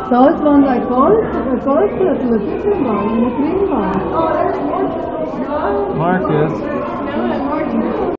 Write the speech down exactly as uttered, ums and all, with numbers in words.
So it's one like gold, a gold foot and a different one and a green one. Marcus.